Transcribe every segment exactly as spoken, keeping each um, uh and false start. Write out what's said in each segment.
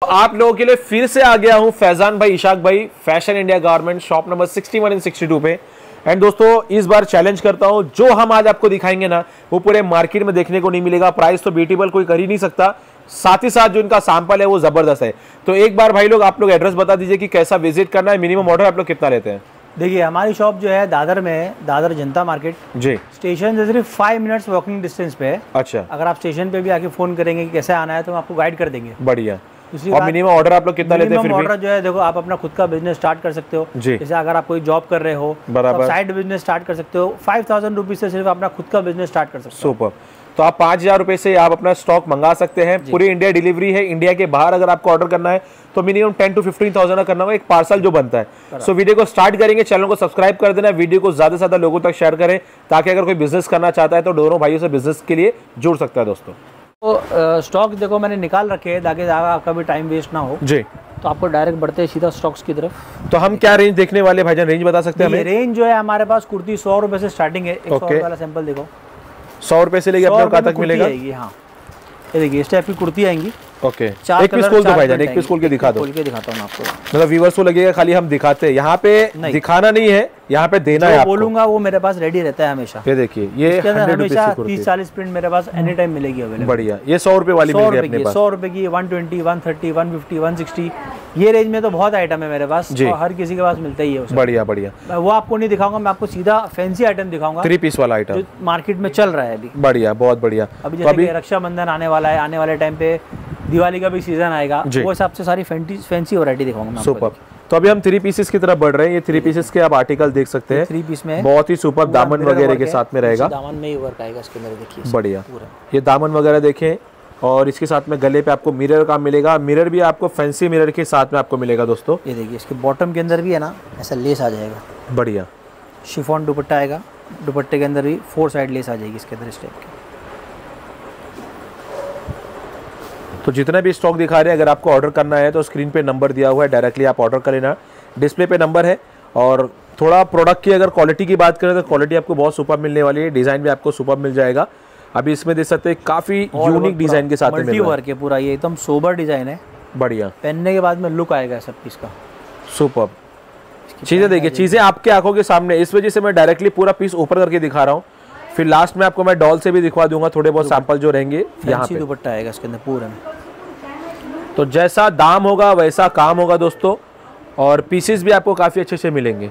आप लोगों के लिए फिर से आ गया हूं फैजान भाई, इशाक भाई, Fashion India Garment, shop number इकसठ एंड बासठ पे। एंड दोस्तों इस बार चैलेंज करता हूं, जो हम आज आपको दिखाएंगे ना वो पूरे मार्केट में देखने को नहीं मिलेगा। प्राइस तो बीटेबल कोई कर ही नहीं सकता, साथ ही साथ जो इनका सैंपल है वो जबरदस्त है। तो एक बार भाई लोग आप लोग एड्रेस बता दीजिए कि कैसा विजिट करना है, मिनिमम ऑर्डर आप लोग कितना लेते हैं। देखिए हमारी शॉप जो है दादर में है, दादर जनता मार्केट जी। स्टेशन से सिर्फ फाइव मिनट्स वॉकिंग डिस्टेंस पे है। अच्छा, अगर आप स्टेशन पे भी आके फोन करेंगे कि कैसे आना है तो हम आपको गाइड कर देंगे। बढ़िया। और मिनिमम ऑर्डर आप लोग कितना लेते हैं? फिर ऑर्डर जो है देखो, आप अपना खुद का बिजनेस स्टार्ट कर सकते हो। जैसे अगर आप कोई जॉब कर रहे हो, तो साइड बिजनेस स्टार्ट कर सकते हो। फाइव थाउजेंड रुपीज से सिर्फ अपना खुद का बिजनेस स्टार्ट कर सकते हो। सुपर। तो आप पाँच हजार रुपए से आप अपना स्टॉक मंगा सकते हैं। पूरी इंडिया डिलीवरी है। इंडिया के बाहर अगर आपको ऑर्डर करना है तो minimum ten to fifteen thousand करना होगा, एक पार्सल जो बनता है। सो वीडियो को स्टार्ट करेंगे, चैनल को सब्सक्राइब कर देना, वीडियो को ज्यादा से ज्यादा लोगों तक शेयर करें, ताकि अगर कोई बिजनेस करना चाहता है तो दोनों भाइयों से बिजनेस के लिए जुड़ सकता है। दोस्तों तो स्टॉक देखो मैंने निकाल रखे हैं ताकि आपका भी टाइम वेस्ट ना हो जी। तो आपको डायरेक्ट बढ़ते हैं सीधा स्टॉक्स की तरफ। तो हम क्या रेंज देखने वाले भाईजान, रेंज बता सकते हैं हमें? रेंज जो है हमारे पास कुर्ती सौ रुपए से स्टार्टिंग है। एक सौ वाला सैंपल देखो, सौ रुपए से लेके अपने कहाँ तक मिलेगा? हाँ ये देखिए इस टाइप की कुर्ती आएंगी। ओके, एक पीस खोल दो भाईजान, एक पीस खोल के दिखा दो। खोल के दिखाता हूँ आपको, मतलब व्यूअर्स को लगेगा खाली हम दिखाते हैं, यहाँ पे नहीं। दिखाना नहीं है, यहाँ पे देना है। बोलूंगा वो मेरे पास रेडी रहता है हमेशा। ये देखिए, ये हमेशा तीस चालीस प्रिंट मेरे पास एनी टाइम मिलेगी अवेलेबल। बढ़िया। ये सौ रुपए वाली मिल गई, सौ रुपए की, one twenty, one thirty, one fifty, one sixty, ये रेंज में तो बहुत आइटम है मेरे पास और हर किसी के पास मिलता ही है। बढ़िया बढ़िया। वो आपको नहीं दिखाऊंगा, मैं आपको सीधा फैंसी आइटम दिखाऊंगा, थ्री पीस वाला आइटम मार्केट में चल रहा है अभी। बढ़िया, बहुत बढ़िया। अभी जैसे रक्षाबंधन आने वाला है, आने वाले टाइम पे दिवाली का भी सीजन आएगा, वो हिसाब से सारी फैंसी वैरायटी दिखाऊंगा। सुपर। तो अभी हम थ्री पीसेस की तरफ बढ़ रहे हैं। ये थ्री पीसेस के आप आर्टिकल देख सकते हैं। थ्री पीस में बहुत ही सुपर दामन वगैरह के साथ में रहेगा। दामन में ही वर्क आएगा इसके अंदर, देखिए बढ़िया। ये दामन वगैरह देखें, और इसके साथ में गले पे आपको मिरर का मिलेगा। मिरर भी आपको फैंसी मिरर के साथ में आपको मिलेगा दोस्तों। ये देखिए इसके बॉटम के अंदर भी है ना ऐसा लेस आ जाएगा। बढ़िया। शिफॉन दुपट्टा आएगा, दुपट्टे के अंदर भी फोर साइड लेस आ जाएगी इसके अंदर इस टाइप की। तो जितना भी स्टॉक दिखा रहे हैं, अगर आपको ऑर्डर करना है तो स्क्रीन पे नंबर दिया हुआ है, डायरेक्टली आप ऑर्डर कर लेना। डिस्प्ले पे नंबर है। और थोड़ा प्रोडक्ट की अगर क्वालिटी की बात करें तो क्वालिटी आपको बहुत सुपर मिलने वाली है। डिजाइन भी आपको सुपर मिल जाएगा। अभी इसमें देख सकते हैं काफी यूनिक डिजाइन के साथ में मल्टी वर्क है पूरा, ये एकदम सोबर डिजाइन है। बढ़िया। पहनने के बाद में लुक आएगा सब पीस का। सुपर। चीजें देखिए, चीजें आपके आंखों के सामने, इस वजह से मैं डायरेक्टली पूरा पीस ऊपर करके दिखा रहा हूँ। फिर लास्ट में आपको मैं डॉल से भी दिखवा दूंगा, थोड़े बहुत सैंपल जो रहेंगे यहाँ पे। दुपट्टा आएगा इसके अंदर पूरे में। तो जैसा दाम होगा वैसा काम होगा दोस्तों, और पीसेस भी आपको काफी अच्छे से मिलेंगे।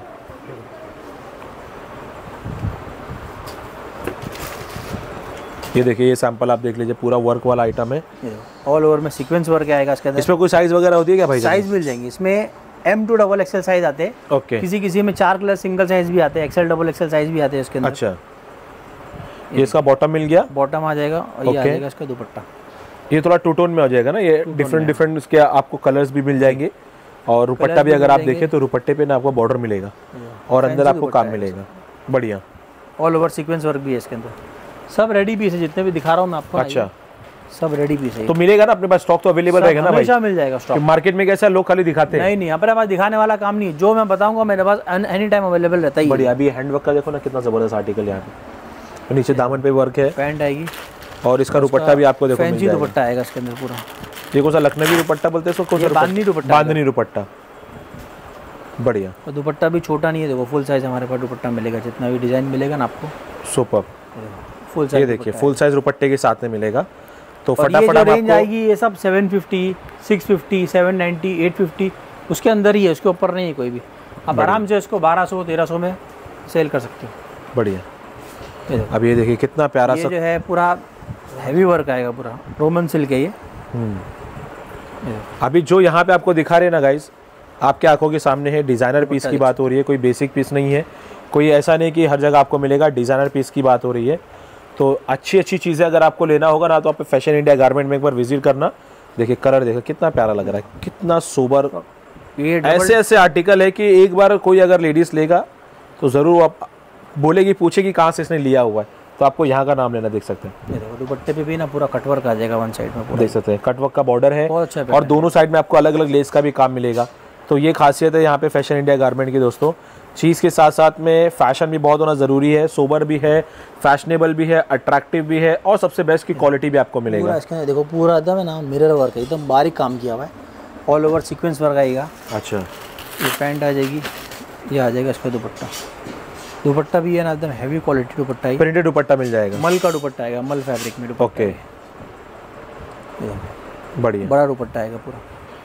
ये देखिए, ये सैंपल आप देख लीजिए, पूरा वर्क वाला आइटम है। ऑल ओवर में सीक्वेंस वर्क आएगा इसके अंदर। इसमें कोई साइज वगैरह होती है क्या भाई? साइज मिल जाएंगे इसमें। M to double XL size आते हैं। ओके। किसी किसी में चार कलर सिंगल साइज भी आते हैं, एक्सएल डबल एक्सएल साइज भी आते हैं इसके अंदर। अच्छा, ये इसका बॉटम मिल गया। बॉटम आ जाएगा और ये आ जाएगा इसका दुपट्टा। ये थोड़ा टू टोन में हो जाएगा ना, ये डिफरेंट डिफरेंट इसके आपको कलर्स भी मिल जाएंगे। और दुपट्टा भी अगर आप देखें तो दुपट्टे पे ना आपको बॉर्डर मिलेगा और अंदर आपको काम मिलेगा। बढ़िया। ऑल ओवर सीक्वेंस वर्क भी है इसके अंदर। सब रेडी पीस है जितने भी दिखा रहा हूँ मैं आपको। अच्छा, सब रेडी पीस है। तो मिलेगा ना अपने पास, स्टॉक तो अवेलेबल रहेगा ना भाई? हमेशा मिल जाएगा स्टॉक। मार्केट में कैसा लोग खाली दिखाते हैं? नहीं नहीं, यहाँ पर हमारे दिखाने वाला काम नहीं, जो मैं बताऊंगा मेरे पास एनी टाइम अवेलेबल रहता है। बढ़िया। अभी हैंडवर्क का देखो ना कितना जबरदस्त आर्टिकल यहाँ पे, नीचे दामन पे वर्क है। पैंट आएगी और इसका दुपट्टा भी आपको देखो फैंसी दुपट्टा आएगा इसके अंदर पूरा। ये कौन सा लखनवी दुपट्टा बोलते हैं इसको? बांधनी दुपट्टा। बांधनी दुपट्टा। बढ़िया। और दुपट्टा भी छोटा नहीं है, देखो फुल साइज हमारे पास दुपट्टा मिलेगा, जितना भी डिजाइन मिलेगा ना आपको। सुपर। फुल साइज, ये देखिए फुल साइज दुपट्टे के साथ में मिलेगा। तो फटाफट आप रेंज आएगी ये सब seven fifty, six fifty, seven ninety, eight fifty उसके अंदर ही है, उसके ऊपर नहीं है कोई भी। आप आराम से इसको बारह सौ तेरह सौ में सेल कर सकते हो। बढ़िया। अब ये देखिए कितना प्यारा सा जो है, पूरा हैवी वर्क आएगा, पूरा रोमन सिल्क है ये। अभी जो यहाँ पे आपको दिखा रहे हैं ना गाइस, आपके आंखों के सामने है। डिजाइनर पीस की बात हो रही है, कोई बेसिक पीस नहीं है, कोई ऐसा नहीं कि हर जगह आपको मिलेगा। डिजाइनर पीस की बात हो रही है। तो अच्छी अच्छी चीज़ें अगर आपको लेना होगा ना, तो आप फैशन इंडिया गारमेंट में एक बार विजिट करना। देखिए कलर देखो कितना प्यारा लग रहा है, कितना सोबर। ऐसे ऐसे आर्टिकल है कि एक बार कोई अगर लेडीज लेगा तो ज़रूर आप बोलेगी, पूछेगी कहाँ से इसने लिया हुआ है, तो आपको यहाँ का नाम लेना। देख सकते हैं ये देखो दुपट्टे पे भी ना पूरा कटवर्क आ जाएगा, वन साइड में देख सकते हैं कटवर्क का बॉर्डर है। अच्छा, और दोनों साइड में आपको अलग अलग लेस का भी काम मिलेगा। तो ये खासियत है यहाँ पे फैशन इंडिया गारमेंट की दोस्तों। चीज़ के साथ साथ में फैशन भी बहुत होना ज़रूरी है, सोबर भी है, फैशनेबल भी है, अट्रैक्टिव भी है, और सबसे बेस्ट की क्वालिटी भी आपको मिलेगा। इसका देखो पूरा एकदम है ना मिरर वर्क है, एकदम बारीक काम किया हुआ है। ऑल ओवर सीक्वेंस वर्क आएगा। अच्छा, ये पैंट आ जाएगी, ये आ जाएगा इसका दुपट्टा। दुपट्टा भी है ना एकदम हैवी क्वालिटी दुपट्टा है, प्रिंटेड दुपट्टा मिल जाएगा, मल का दुपट्टा आएगा, मल फैब्रिक में दुपट्टा। ओके, बढ़िया, बड़ा दुपट्टा आएगा पूरा।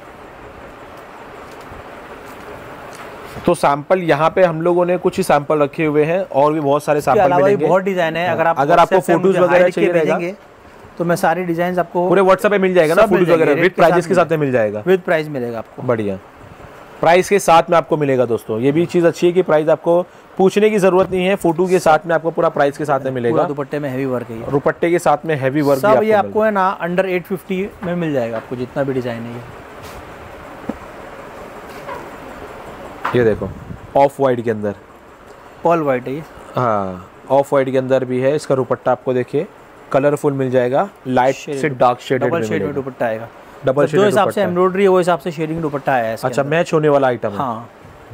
तो सैंपल यहाँ पे हम लोगों ने कुछ ही सैंपल रखे हुए हैं, और भी बहुत सारे सैंपल मिलेंगे, बहुत डिजाइन है। अगर आप अगर आपको फोटोज वगैरह चाहिए रहेगा तो मैं सारी डिजाइन आपको पूरे व्हाट्सएप पे मिल जाएगा ना, फोटोज वगैरह विद प्राइजेस के साथ में मिल जाएगा, विद प्राइस मिलेगा आपको, बढ़िया प्राइस के साथ में आपको मिलेगा दोस्तों। ये भी चीज़ अच्छी है कि प्राइस आपको पूछने की जरूरत नहीं है, फोटो के साथ में आपको पूरा प्राइस के साथ में मिलेगा। दुपट्टे में हैवी वर्क है, दुपट्टे के साथ में हैवी वर्क सब ये आपको है ना अंडर एट फिफ्टी में मिल जाएगा आपको, जितना भी डिजाइन है। ये ये देखो ऑफ वाइट के अंदर, पॉल वाइट है ये, हाँ ऑफ वाइट के अंदर भी है। इसका दुपट्टा आपको देखिए कलरफुल मिल जाएगा, लाइट से डार्क शेडेड में शेड में दुपट्टा आएगा, डबल शेड, जो हिसाब से एम्ब्रॉयडरी है वो हिसाब से शेडिंग दुपट्टा आया है। अच्छा, मैच होने वाला आइटम है। हाँ,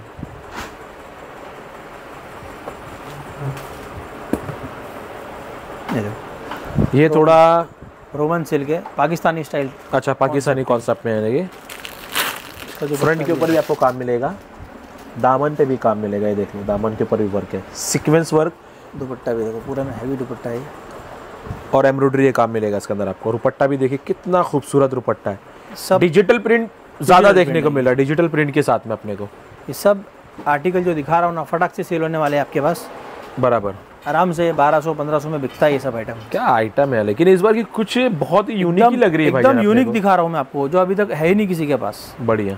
ये, ये थोड़ा रोमन सिल्क है, पाकिस्तानी स्टाइल। अच्छा, पाकिस्तानी कॉन्सेप्ट में है ये। फ्रंट के ऊपर भी आपको काम मिलेगा, दामन पे भी काम मिलेगा, ये देख लो दामन के ऊपर भी वर्क है, सीक्वेंस वर्क। दुपट्टा भी देखो पूरा में हैवी दुपट्टा है, और एम्ब्रॉयडरी ये काम मिलेगा इसके अंदर आपको। दुपट्टा भी देखिए कितना खूबसूरत दुपट्टा है, सब डिजिटल प्रिंट ज़्यादा देखने को मिला, डिजिटल प्रिंट के साथ में अपने को। ये सब आर्टिकल जो दिखा रहा हूँ ना, फटाक से सेल होने वाले हैं आपके पास, बराबर आराम से बारह सौ पंद्रह सौ में बिकता है ये सब आइटम। क्या आइटम है, लेकिन इस बार की कुछ बहुत ही यूनिक ही लग रही है भाई, एकदम यूनिक दिखा रहा हूँ मैं आपको, जो अभी तक है ही नहीं किसी के पास। बढ़िया,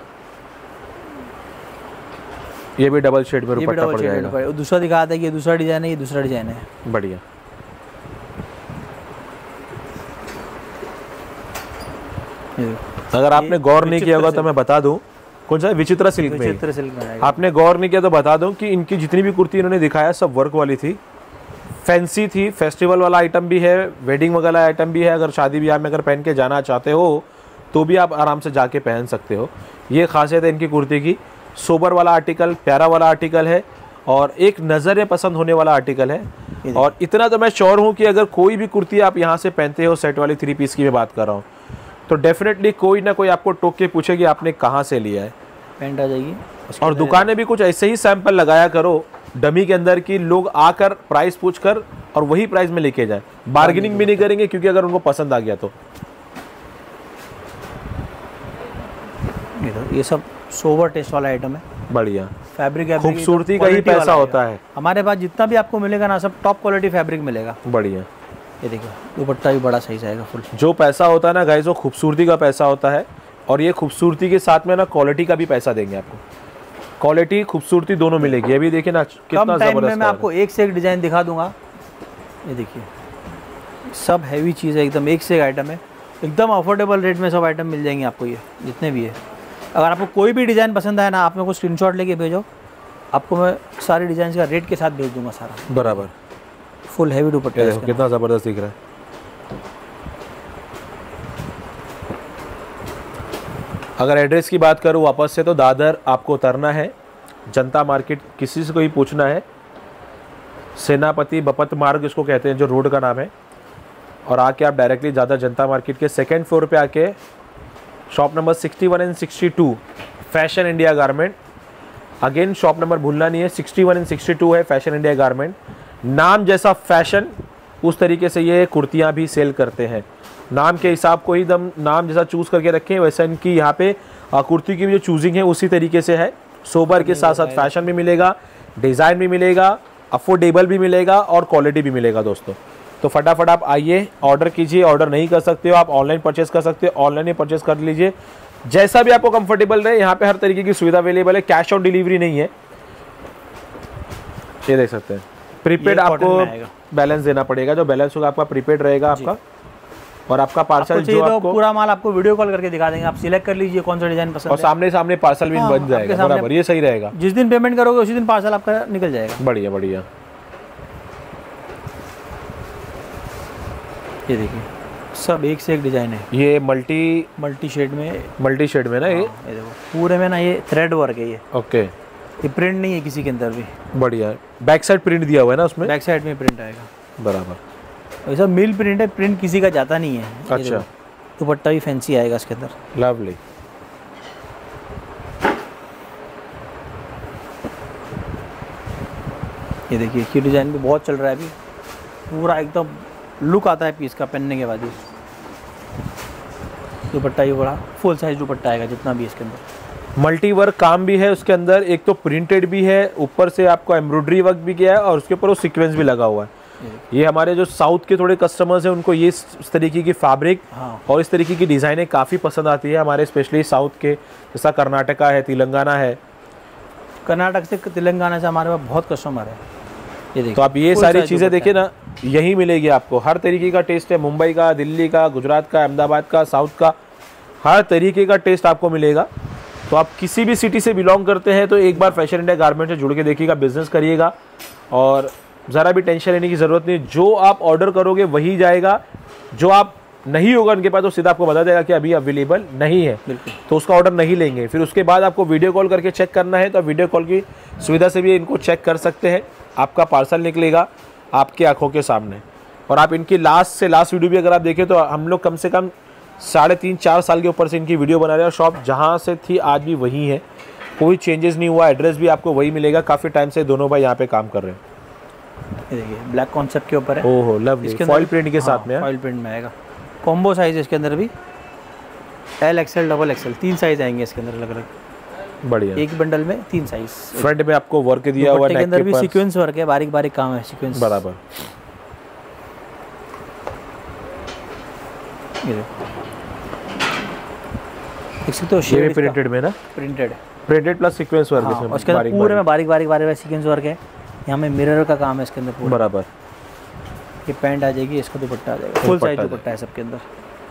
ये भी डबल शेड में दुपट्टा पड़ जाएगा। दूसरा दिखा था कि ये दूसरा डिजाइन है, ये दूसरा डिजाइन है, बढ़िया। अगर आपने गौर नहीं किया होगा तो मैं बता दूं, कौन सा विचित्रा सिल्क में, विचित्र सिल्क में आपने गौर नहीं किया तो बता दूं कि इनकी जितनी भी कुर्ती इन्होंने दिखाया सब वर्क वाली थी, फैंसी थी, फेस्टिवल वाला आइटम भी है, वेडिंग वगैरह आइटम भी है। अगर शादी ब्याह में अगर पहन के जाना चाहते हो तो भी आप आराम से जाके पहन सकते हो। ये खासियत है इनकी कुर्ती की, सोबर वाला आर्टिकल, प्यारा वाला आर्टिकल है, और एक नज़र पसंद होने वाला आर्टिकल है। और इतना तो मैं श्योर हूँ कि अगर कोई भी कुर्ती आप यहाँ से पहनते हो, सेट वाली थ्री पीस की मैं बात कर रहा हूँ, तो डेफिनेटली कोई ना कोई आपको टोक के पूछे कि आपने कहाँ से लिया है। पैंट आ जाएगी, और दुकानें भी कुछ ऐसे ही सैंपल लगाया करो डमी के अंदर की लोग आकर प्राइस पूछकर और वही प्राइस में लेके जाए, बार्गेनिंग भी नहीं करेंगे, क्योंकि अगर उनको पसंद आ गया तो। ये सब सोवर टेस्ट वाला आइटम है, बढ़िया फैब्रिक, खूबसूरती का ही पैसा होता है। हमारे पास जितना भी आपको मिलेगा ना, सब टॉप क्वालिटी फैब्रिक मिलेगा, बढ़िया। ये देखो दुपट्टा भी बड़ा सही जाएगा फुल। जो पैसा होता है ना गाइस, वो खूबसूरती का पैसा होता है, और ये खूबसूरती के साथ में ना क्वालिटी का भी पैसा देंगे आपको, क्वालिटी खूबसूरती दोनों मिलेगी। अभी देखिए ना कितना जबरदस्त, मैं आपको एक से एक डिजाइन दिखा दूंगा। ये देखिए सब हैवी चीज़ है, एकदम एक से एक आइटम है, एकदम अफोर्डेबल रेट में सब आइटम मिल जाएंगे आपको, ये जितने भी है। अगर आपको कोई भी डिज़ाइन पसंद आए ना, आप मेरे को स्क्रीनशॉट लेके भेजो, आपको मैं सारी डिज़ाइन का रेट के साथ भेज दूंगा सारा, बराबर। फुल हैवी दुपट्टा है, कितना ज़बरदस्त दिख रहा है। अगर एड्रेस की बात करूँ वापस से, तो दादर आपको उतरना है, जनता मार्केट किसी से कोई पूछना है, सेनापति बपत मार्ग इसको कहते हैं, जो रोड का नाम है, और आके आप डायरेक्टली ज़्यादा जनता मार्केट के सेकेंड फ्लोर पे आके shop number sixty one and sixty two Fashion India Garment, again shop number भूलना नहीं है, sixty one and sixty two है फैशन इंडिया गारमेंट। नाम जैसा फैशन उस तरीके से ये कुर्तियाँ भी सेल करते हैं, नाम के हिसाब को ही दम नाम जैसा चूज़ करके रखें, वैसा इनकी यहाँ पे कुर्ती की भी जो चूजिंग है उसी तरीके से है। सोबर के साथ साथ फैशन भी मिलेगा, डिज़ाइन भी मिलेगा, अफोर्डेबल भी मिलेगा, और क्वालिटी भी मिलेगा दोस्तों। तो फटाफट आप आइए, ऑर्डर कीजिए, ऑर्डर नहीं कर सकते हो आप ऑनलाइन परचेस कर सकते हो, ऑनलाइन ही परचेस कर लीजिए, जैसा भी आपको कंफर्टेबल रहे। यहाँ पे हर तरीके की सुविधा अवेलेबल है, कैश ऑन डिलीवरी नहीं है, ये देख सकते हैं। प्रीपेड आपको बैलेंस देना पड़ेगा, जो बैलेंस होगा आपका प्रीपेड रहेगा आपका, और आपका पार्सल जो तो आपको पूरा माल आपको वीडियो कॉल करके दिखा देंगे, आप सिलेक्ट कर लीजिए कौन सा डिजाइन पसंद है, और सामने सामने पार्सल भी हाँ, बन जाएगा, बराबर, ये सही रहेगा। जिस दिन पेमेंट करोगे उसी दिन पार्सल आपका निकल जाएगा। बढ़िया बढ़िया। ये देखिए सब एक से एक डिजाइन है, ये मल्टी मल्टी शेड में, मल्टी शेड में ना, ये ये देखो पूरे में ना ये थ्रेड वर्क है, ये ओके, ये प्रिंट नहीं है किसी के अंदर भी, बढ़िया। बैक साइड प्रिंट दिया हुआ है ना उसमें, बैक साइड में प्रिंट आएगा, बराबर। ऐसा मिल प्रिंट है, प्रिंट किसी का जाता नहीं है। अच्छा, दुपट्टा भी फैंसी आएगा इसके अंदर, लवली। ये देखिए ये डिज़ाइन भी बहुत चल रहा है अभी, पूरा एकदम लुक आता है पीस का पहनने के बाद ही। दुपट्टा ये बड़ा फुल साइज दुपट्टा आएगा जितना भी इसके अंदर। मल्टी वर्क काम भी है उसके अंदर, एक तो प्रिंटेड भी है, ऊपर से आपको एम्ब्रॉयडरी वर्क भी किया है और उसके ऊपर वो सीक्वेंस भी लगा हुआ है। ये हमारे जो साउथ के थोड़े कस्टमर्स हैं उनको ये इस तरीके की फैब्रिक हाँ। और इस तरीके की डिज़ाइनें काफ़ी पसंद आती है। हमारे स्पेशली साउथ के, जैसा कर्नाटका है, तेलंगाना है, कर्नाटक से तेलंगाना से हमारे पास बहुत कस्टमर है। ये देखिए तो आप ये सारी चीज़ें देखिए ना, यही मिलेगी आपको। हर तरीके का टेस्ट है, मुंबई का, दिल्ली का, गुजरात का, अहमदाबाद का, साउथ का, हर तरीके का टेस्ट आपको मिलेगा। तो आप किसी भी सिटी से बिलोंग करते हैं तो एक बार फैशन इंडिया गारमेंट से जुड़ के देखिएगा, बिजनेस करिएगा और ज़रा भी टेंशन लेने की ज़रूरत नहीं। जो आप ऑर्डर करोगे वही जाएगा, जो आप नहीं होगा उनके पास तो सीधा आपको बता देगा कि अभी अवेलेबल नहीं है, तो उसका ऑर्डर नहीं लेंगे। फिर उसके बाद आपको वीडियो कॉल करके चेक करना है तो वीडियो कॉल की सुविधा से भी इनको चेक कर सकते हैं। आपका पार्सल निकलेगा आपकी आंखों के सामने। और आप इनकी लास्ट से लास्ट वीडियो भी अगर आप देखें तो हम लोग कम से कम साढ़े तीन चार साल के ऊपर से इनकी वीडियो बना रहे हैं। शॉप जहाँ से थी आज भी वही है, कोई चेंजेस नहीं हुआ, एड्रेस भी आपको वही मिलेगा। काफ़ी टाइम से दोनों भाई यहाँ पे काम कर रहे हैं। ये देखिए ब्लैक कॉन्सेप्ट के ऊपर है। ओहो लवली, फॉइल प्रिंट के साथ में, फॉइल प्रिंट में आएगा। कॉम्बो साइज इसके अंदर भी एल एक्सएल डबल एक्सएल तीन साइज आएंगे इसके अंदर अलग अलग। बढ़िया, एक बंडल में तीन साइज। फ्रंट में आपको वर्क दिया हुआ है, के अंदर भी सीक्वेंस वर्क है, बारीक बारीक काम है सीक्वेंस बराबर। ये देखो देख सकते हो, शेड प्रिंटेड में ना, printed printed plus sequence work इसमें। उसके अंदर पूरे में बारीक बारीक बारीक सीक्वेंस वर्क है। यहाँ में मिरर का काम है इसके अंदर पूरा बराबर। ये पैंट आ जाएगी, इसका दुपट्टा आ जाएगा, फुल साइज दुपट्टा है सबके अंदर।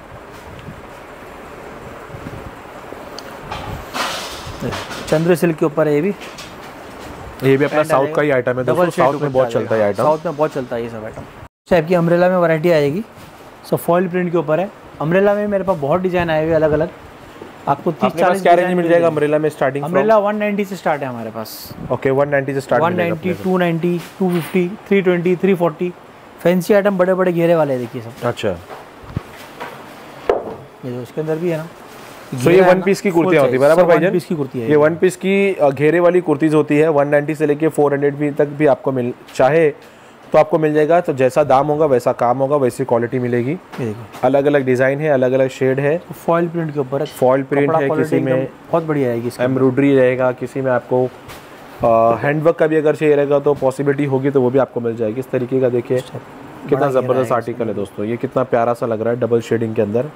चंद्र सिल्क के ऊपर है ये भी। ये भी अपना साउथ का ही आइटम है दोस्तों, साउथ में बहुत चलता है आइटम, साउथ में बहुत चलता है ये सब आइटम। टाइप की अम्ब्रेला में वैरायटी आएगी, सब फॉइल प्रिंट के ऊपर है। अम्ब्रेला में मेरे पास बहुत डिजाइन आए हुए अलग अलग, आपको तीस चालीस क्या रेंज मिल जाएगा अम्ब्रेला में? स्टार्टिंग अम्ब्रेला वन नाइंटी से स्टार्ट है हमारे पास। ओके वन नाइंटी से start, one ninety, two ninety, two fifty, three twenty, three forty. Fancy item बड़े बड़े घेरे वाले देखिए सब। अच्छा, ये जो इसके अंदर भी है ना, तो ये वन पीस की कुर्तियां होती है बराबर भाईजान? वन पीस की कुर्ती है ये वन पीस की घेरे वाली कुर्तीज होती है। वन नाइंटी से लेके फोर हंड्रेड भी तक भी आपको मिल चाहे तो आपको मिल जाएगा। तो जैसा दाम होगा वैसा काम होगा, वैसी क्वालिटी मिलेगी। ये देखो अलग अलग डिजाइन है, अलग अलग शेड है। फॉइल प्रिंट के ऊपर है, फॉइल प्रिंट है, किसी में बहुत बढ़िया आएगी, एम्ब्रॉयडरी रहेगा, किसी में आपको हैंडवर्क का भी अगर चाहिए रहेगा तो पॉसिबिलिटी होगी तो वो भी आपको मिल जाएगी। इस तरीके का देखिए कितना ज़बरदस्त आर्टिकल है दोस्तों, ये कितना प्यारा सा लग रहा है डबल शेडिंग के अंदर।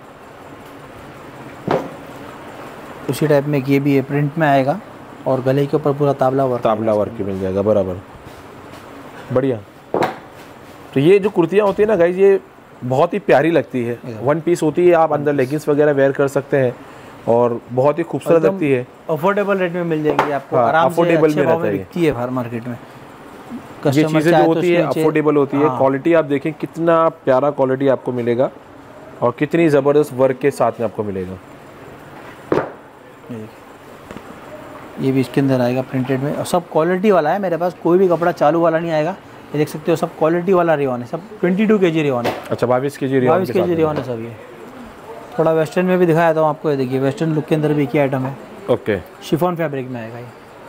उसी टाइप में ये भी है, प्रिंट में आएगा और गले के ऊपर पूरा ताबला वर्क, ताबला वर्क की मिल जाएगा बराबर। बढ़िया। तो ये जो कुर्तियाँ होती है ना गाइज, ये बहुत ही प्यारी लगती है, वन पीस होती है, आप अंदर लेगिंग्स वगैरह वेयर कर सकते हैं और बहुत ही खूबसूरत लगती है। अफोर्डेबल रेट में मिल जाएगी आपको, हाँ, आराम से अच्छे भाव में है। बिकती है हर मार्केट में। ये चीज़ें जो होती है अफोर्डेबल होती है। क्वालिटी आप देखें कितना प्यारा क्वालिटी आपको मिलेगा और कितनी ज़बरदस्त वर्क के साथ में आपको मिलेगा। ये भी इसके अंदर आएगा प्रिंटेड में और सब क्वालिटी वाला है मेरे पास, कोई भी कपड़ा चालू वाला नहीं आएगा। ये देख सकते हो सब क्वालिटी वाला रेयॉन है, सब बाईस केजी रेयॉन है। अच्छा बाईस केजी रेयॉन, बाईस केजी रेयॉन है सब। ये थोड़ा वेस्टर्न में भी दिखाया था आपको, ये देखिए वेस्टर्न लुक के अंदर भी क्या आइटम है। ओके, शिफॉन फैब्रिक में आएगा ये।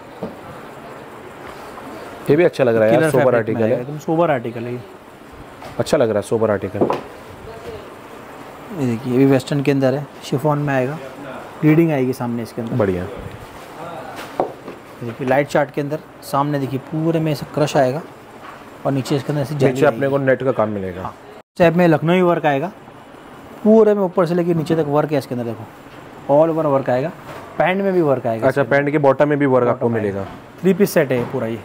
ये भी अच्छा लग रहा है यार, सोबर आर्टिकल है, एकदम सोबर आर्टिकल है ये, अच्छा लग रहा है सोबर आर्टिकल। ये देखिए ये भी वेस्टर्न के अंदर है, शिफॉन में आएगा, रीडिंग आएगी सामने इसके अंदर। बढ़िया। देखिए लाइट चार्ट के अंदर सामने देखिए पूरे में ऐसा क्रश आएगा और नीचे इसके अंदर से नीचे अपने को नेट का काम मिलेगा। टाइप में लखनऊ वर्क आएगा, पूरे में ऊपर से लेके नीचे तक वर्क है इसके अंदर। देखो ऑल ओवर वर्क आएगा, पैंट में भी वर्क आएगा। अच्छा पैंट के बॉटम में भी वर्क आपको मिलेगा। थ्री पीस सेट है पूरा ये।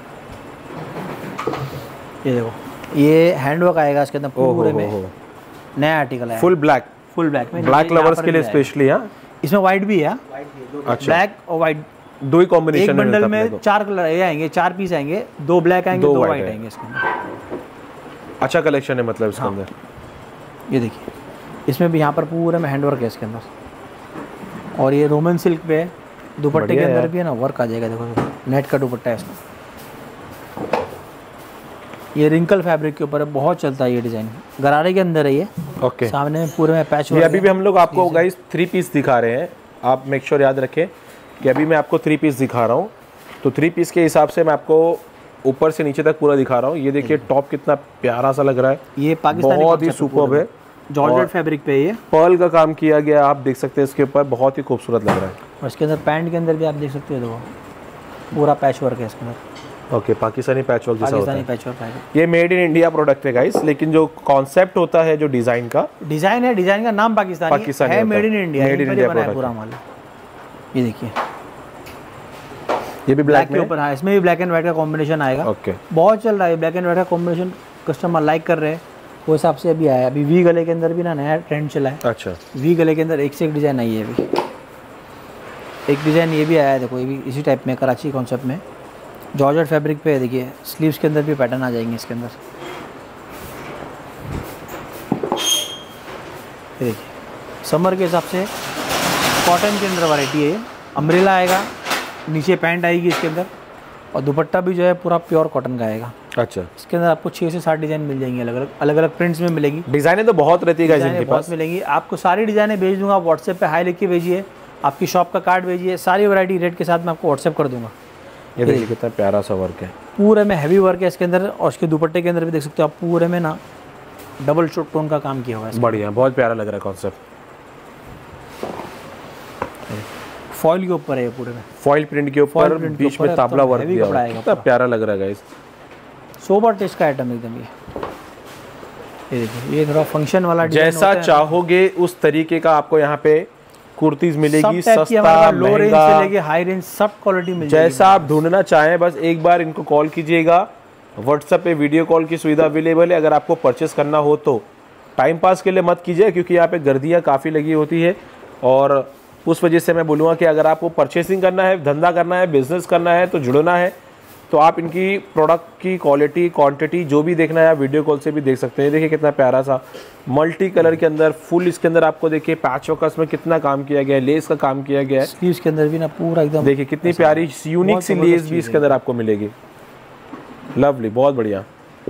ये देखो ये हैंड वर्क आएगा इसके अंदर पूरे में, नया आर्टिकल है, फुल ब्लैक, फुल ब्लैक में, ब्लैक लवर्स के लिए स्पेशली। हाँ इसमें व्हाइट भी है। अच्छा ब्लैक और व्हाइट दो ही कॉम्बिनेशन एक बंडल में चार कलर ये आएंगे, चार पीस आएंगे, दो ब्लैक आएंगे, दो व्हाइट आएंगे इसके अंदर। अच्छा कलेक्शन है मतलब इसके अंदर। ये देखिए इसमें भी यहाँ पर पूरे में हैंडवर्क है इसके अंदर और ये रोमन सिल्क पे है। दुपट्टे के अंदर भी है ना वर्क आ जाएगा, देखो नेट का दुपट्टा है इसमें। ये रिंकल फैब्रिक के ऊपर है, बहुत चलता है ये डिजाइन, गरारे के अंदर है ये। ओके सामने में पूरे में पैच। ये अभी भी हम लोग आपको गाइस थ्री पीस दिखा रहे हैं, आप मेक श्योर याद रखें कि अभी मैं आपको थ्री पीस दिखा रहा हूँ। तो थ्री पीस के हिसाब से मैं आपको ऊपर से नीचे तक पूरा दिखा रहा हूँ। ये देखिए टॉप कितना प्यारा सा लग रहा है, ये पाकिस्तानी बहुत ही सुपर्ब है, जॉर्जेट फैब्रिक पे ये पर्ल का काम किया गया, आप देख सकते हैं इसके ऊपर, बहुत ही खूबसूरत लग रहा है। और इसके अंदर पैंट के अंदर भी आप देख सकते हो, देखो पूरा पैच वर्क है इसके अंदर। ओके, पाकिस्तानी पैच वर्क जैसा होता है, पैच वर्क है। ये मेड इन इंडिया प्रोडक्ट है गाइस, लेकिन जो कॉन्सेप्ट होता है, जो डिजाइन का डिजाइन है, डिजाइन का नाम पाकिस्तानी, पाकिस्तानी है, made in India, made in India product पूरा माल। ये देखिए, ये भी ब्लैक के ऊपर, हाँ इसमें भी ब्लैक एंड व्हाइट का कॉम्बिनेशन आएगा। ओके, बहुत चल रहा है ब्लैक एंड व्हाइट का कॉम्बिनेशन, कस्टमर लाइक कर रहे हैं, वो हिसाब से अभी आया। अभी वी गले के अंदर भी ना नया ट्रेंड चला है। अच्छा, वी गले के अंदर एक से एक डिज़ाइन आई है। अभी एक डिज़ाइन ये भी आया है, देखो ये भी इसी टाइप में, कराची कॉन्सेप्ट में, जॉर्जेट फैब्रिक पे है। देखिए स्लीव्स के अंदर भी पैटर्न आ जाएंगे इसके अंदर। देखिए समर के हिसाब से कॉटन के अंदर वैरायटी है, अम्ब्रेला आएगा, नीचे पैंट आएगी इसके अंदर, और दुपट्टा भी जो है पूरा प्योर कॉटन का आएगा। अच्छा, इसके अंदर आपको छः से सात डिज़ाइन मिल जाएंगी, अलग अलग अलग अलग प्रिंट्स में मिलेगी। डिज़ाइनें तो बहुत रहती है इनके पास, मिलेंगी आपको, सारी डिज़ाइनें भेज दूंगा। व्हाट्सएप पे हाई लिख के भेजिए, आपकी शॉप का कार्ड भेजिए, सारी वैरायटी रेट के साथ मैं आपको व्हाट्सएप कर दूंगा। ये देखिए कितना प्यारा सा वर्क है, पूरे में हैवी वर्क है इसके अंदर, और इसके दुपट्टे के अंदर भी देख सकते हो आप, पूरे में ना डबल टोन का काम किया हुआ है। बढ़िया, बहुत प्यारा लग रहा है कॉन्सेप्ट। फॉइल के ऊपर है ये, पूरे में फॉइल प्रिंट के ऊपर, बीच में ताबला वर्क दिया हुआ है, कितना प्यारा लग रहा है गाइस। सोबर टेस्ट का आइटम एकदम। ये ये देखिए, ये थोड़ा फंक्शन वाला जैसा चाहोगे उस तरीके का आपको यहाँ पे कुर्तीज मिलेगी, सस्ता लो रेंज से लेके हाई रेंज सब क्वालिटी मिल जाएगी। जैसा आप ढूंढना चाहें बस एक बार इनको कॉल कीजिएगा। व्हाट्सएप पे वीडियो कॉल की सुविधा अवेलेबल है। अगर आपको परचेस करना हो तो टाइम पास के लिए मत कीजिए, क्योंकि यहाँ पे गर्दियाँ काफ़ी लगी होती है, और उस वजह से मैं बोलूँगा कि अगर आपको परचेसिंग करना है, धंधा करना है, बिजनेस करना है, तो जुड़ना है, तो आप इनकी प्रोडक्ट की क्वालिटी, क्वांटिटी जो भी देखना है आप वीडियो कॉल से भी देख सकते हैं। देखिए कितना प्यारा सा मल्टी कलर के अंदर फुल, इसके अंदर आपको देखिए पैच वर्क में कितना काम किया गया है, लेस का काम किया गया है। स्लीव्स के अंदर भी ना पूरा एकदम देखिए कितनी प्यारी यूनिक सी लेस भी इसके अंदर आपको मिलेगी। लवली, बहुत बढ़िया।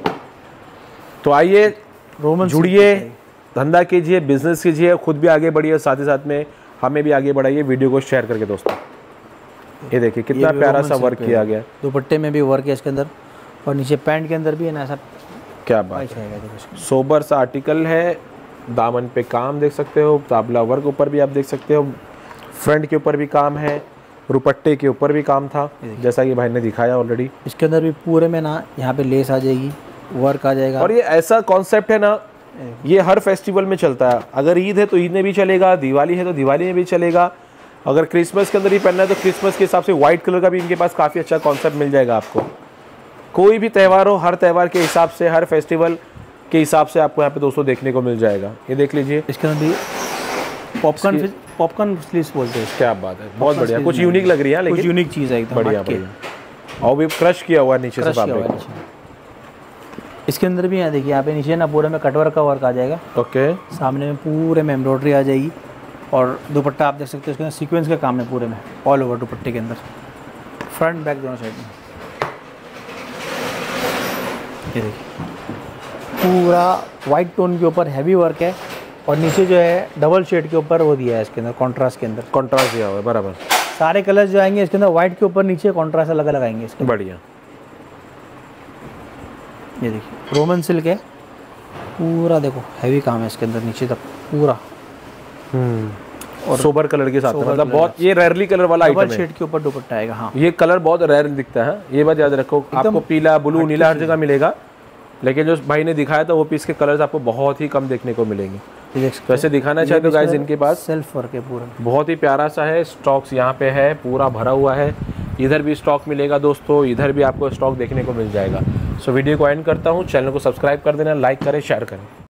तो आइए रोमन जुड़िए, धंधा कीजिए, बिजनेस कीजिए, खुद भी आगे बढ़िए, साथ ही साथ में हमें भी आगे बढ़ाइए। वीडियो को शेयर करके दोस्तों, ये देखिए कितना प्यारा सा वर्क किया गया। दुपट्टे में भी वर्क है इसके अंदर, और नीचे पैंट के अंदर भी है ना ऐसा, क्या बात है, सोबर सा आर्टिकल है। दामन पे काम देख सकते हो, ताबला वर्क ऊपर भी आप देख सकते हो, फ्रंट के ऊपर भी काम है, दुपट्टे के ऊपर भी काम था, जैसा कि भाई ने दिखाया ऑलरेडी। इसके अंदर भी पूरे में ना यहाँ पे लेस आ जाएगी, वर्क आ जाएगा। और ये ऐसा कॉन्सेप्ट है ना, ये हर फेस्टिवल में चलता है। अगर ईद है तो ईद में भी चलेगा, दिवाली है तो दिवाली में भी चलेगा, अगर क्रिसमस के अंदर ही पहनना है तो क्रिसमस के हिसाब से व्हाइट कलर का भी इनके पास काफ़ी अच्छा कॉन्सेप्ट मिल जाएगा आपको। कोई भी त्यौहार हो, हर त्यौहार के हिसाब से, हर फेस्टिवल के हिसाब से आपको यहाँ पे दोस्तों देखने को मिल जाएगा। ये देख लीजिए, इसके अंदर भी पॉपकॉर्न पॉपकॉर्न स्लीव्स बोलते हैं। क्या बात है, बहुत बढ़िया, कुछ यूनिक लग रही है, लेकिन यूनिक चीज़ है एकदम बढ़िया बढ़िया। और भी क्रश किया हुआ है नीचे से फैब्रिक। इसके अंदर भी यहाँ देखिए, यहाँ पे नीचे ना पूरे में कटवर्क का वर्क आ जाएगा। ओके, सामने में पूरे में एम्ब्रॉयडरी आ जाएगी, और दुपट्टा आप देख सकते हो इसके अंदर सीक्वेंस का काम है पूरे में, ऑल ओवर दुपट्टे के अंदर, फ्रंट बैक दोनों साइड में। ये देखिए पूरा वाइट टोन के ऊपर हैवी वर्क है, और नीचे जो है डबल शेड के ऊपर वो दिया है इसके अंदर, कॉन्ट्रास्ट के अंदर कॉन्ट्रास्ट दिया हुआ है बराबर। सारे कलर्स जो आएंगे इसके अंदर वाइट के ऊपर नीचे कॉन्ट्रास्ट अलग अलग आएंगे इसके। बढ़िया, ये देखिए रोमन सिल्क है पूरा, देखो हैवी काम है इसके अंदर नीचे तक पूरा, और सोबर कलर के साथ, मतलब बहुत ये रेयरली कलर वाला आइटम है। डबल शेड के ऊपर दुपट्टा आएगा। हाँ, ये कलर बहुत रेयर दिखता है, ये बात याद रखो। आपको पीला, ब्लू, नीला हर जगह मिलेगा, लेकिन जो भाई ने दिखाया था वो पीस के कलर्स आपको बहुत ही कम देखने को मिलेंगे। वैसे दिखाना चाहे तो गाइस इनके पास सेल्फ वर्क है पूरा, बहुत ही प्यारा सा है। स्टॉक्स यहाँ पे है, पूरा भरा हुआ है। इधर भी स्टॉक मिलेगा दोस्तों, इधर भी आपको स्टॉक देखने को मिल जाएगा। सो वीडियो को एंड करता हूँ, चैनल को सब्सक्राइब कर देना, लाइक करें, शेयर करें।